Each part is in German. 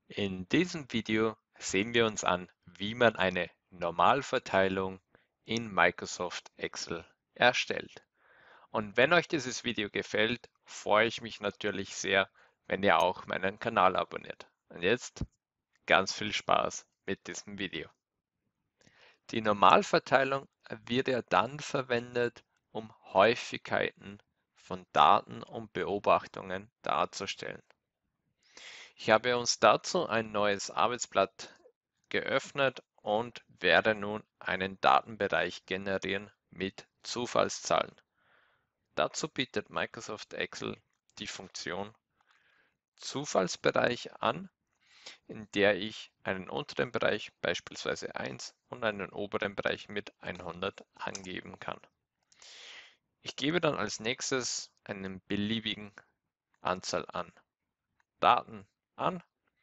In diesem Video sehen wir uns an, wie man eine Normalverteilung in Microsoft Excel erstellt. Und wenn euch dieses Video gefällt, freue ich mich natürlich sehr, wenn ihr auch meinen Kanal abonniert. Und jetzt ganz viel Spaß mit diesem Video. Die Normalverteilung wird ja dann verwendet, um Häufigkeiten von Daten und Beobachtungen darzustellen. Ich habe uns dazu ein neues Arbeitsblatt geöffnet und werde nun einen Datenbereich generieren mit Zufallszahlen. Dazu bietet Microsoft Excel die Funktion Zufallsbereich an, in der ich einen unteren Bereich, beispielsweise 1, und einen oberen Bereich mit 100 angeben kann. Ich gebe dann als nächstes einen beliebigen Anzahl an Daten an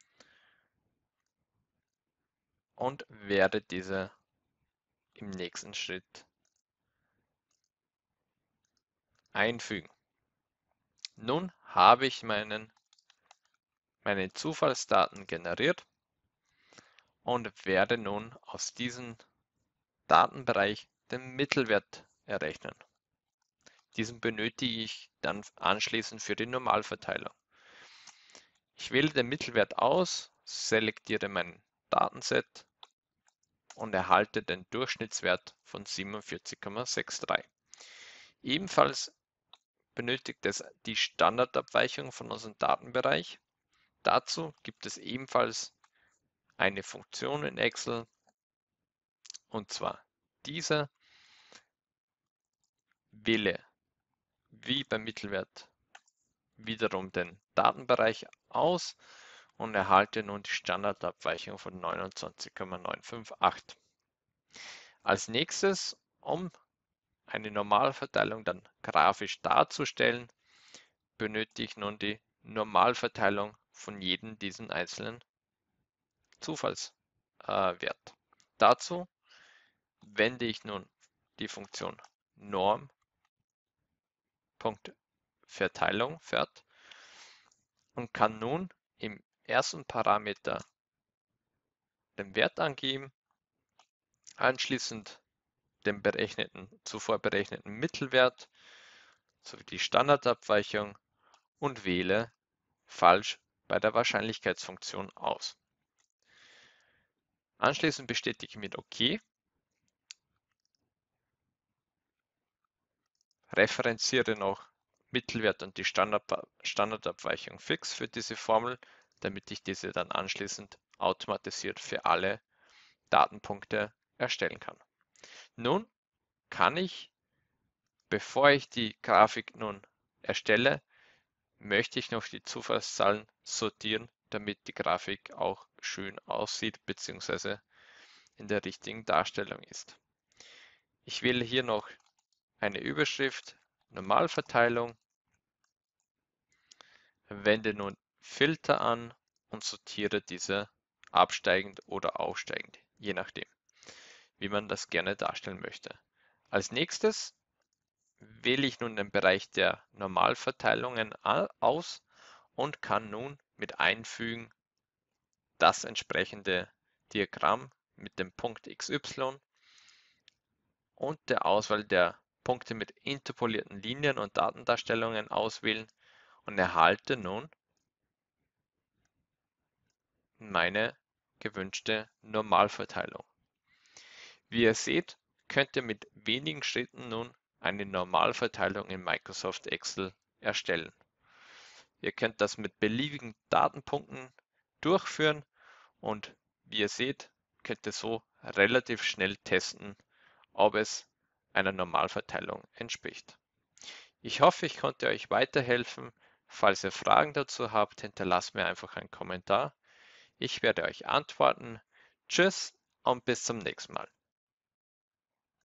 und werde diese im nächsten Schritt einfügen. Nun habe ich meine Zufallsdaten generiert und werde nun aus diesem Datenbereich den Mittelwert errechnen. Diesen benötige ich dann anschließend für die Normalverteilung. Ich wähle den Mittelwert aus, selektiere mein Datenset und erhalte den Durchschnittswert von 47,63. Ebenfalls benötigt es die Standardabweichung von unserem Datenbereich. Dazu gibt es ebenfalls eine Funktion in Excel, und zwar diese wähle wie beim Mittelwert wiederum den Datenbereich aus und erhalte nun die Standardabweichung von 29,958. Als nächstes, um eine Normalverteilung dann grafisch darzustellen, benötige ich nun die Normalverteilung von jedem diesen einzelnen Zufallswert. Dazu wende ich nun die Funktion Norm.Verteilung und kann nun im ersten Parameter den Wert angeben, anschließend den zuvor berechneten Mittelwert sowie die Standardabweichung und wähle falsch bei der Wahrscheinlichkeitsfunktion aus. Anschließend bestätige ich mit OK, referenziere noch Mittelwert und die Standardabweichung fix für diese Formel, damit ich diese dann anschließend automatisiert für alle Datenpunkte erstellen kann. Nun kann ich, bevor ich die Grafik nun erstelle, möchte ich noch die Zufallszahlen sortieren, damit die Grafik auch schön aussieht bzw. in der richtigen Darstellung ist. Ich wähle hier noch eine Überschrift, Normalverteilung, wende nun Filter an und sortiere diese absteigend oder aufsteigend, je nachdem, wie man das gerne darstellen möchte. Als nächstes wähle ich nun den Bereich der Normalverteilungen aus und kann nun mit Einfügen das entsprechende Diagramm mit dem Punkt XY und der Auswahl der Punkte mit interpolierten Linien und Datendarstellungen auswählen und erhalte nun meine gewünschte Normalverteilung. Wie ihr seht, könnt ihr mit wenigen Schritten nun eine Normalverteilung in Microsoft Excel erstellen. Ihr könnt das mit beliebigen Datenpunkten durchführen und wie ihr seht, könnt ihr so relativ schnell testen, ob es einer Normalverteilung entspricht. Ich hoffe, ich konnte euch weiterhelfen. Falls ihr Fragen dazu habt, hinterlasst mir einfach einen Kommentar. Ich werde euch antworten. Tschüss und bis zum nächsten Mal.